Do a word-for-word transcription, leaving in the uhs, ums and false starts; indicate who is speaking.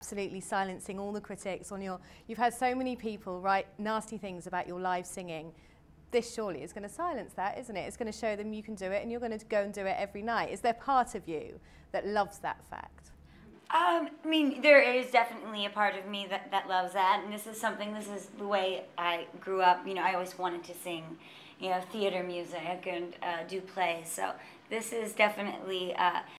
Speaker 1: absolutely silencing all the critics on your, you've had so many people write nasty things about your live singing. This surely is going to silence that, isn't it? It's going to show them you can do it and you're going to go and do it every night. Is there part of you that loves that fact?
Speaker 2: Um, I mean, there is definitely a part of me that, that loves that, and this is something, this is the way I grew up. You know, I always wanted to sing, you know, theater music and uh, do plays, so this is definitely uh,